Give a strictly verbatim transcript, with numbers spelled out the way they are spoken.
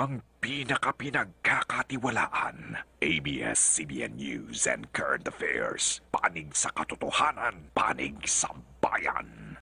ang pinaka-pinagkakatiwalaan. A B S C B N News and Current Affairs. Panig sa katotohanan, panig sa bayan.